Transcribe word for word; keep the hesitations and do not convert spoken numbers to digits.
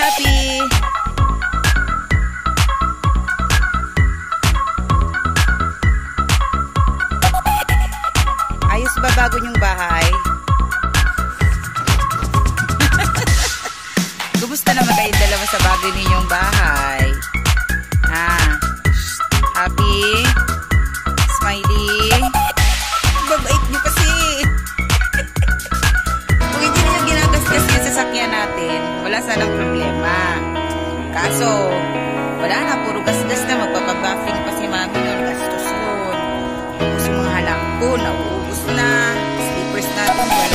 Hapi. Ayos ba bago niyong bahay? Kumusta naman kayong dalawa sa bago ninyong bahay? Ah, Happy, Smiley, babait niyo kasi. Kung hindi niyo ginagasgas yung sasakyan natin, wala sanang problema. Kaso, wala na, puro gasgas na, magpapabuffing pa si mami nun, gastos yun. Tapos yung mga halak ko, nauubos na, slippers natin, wala.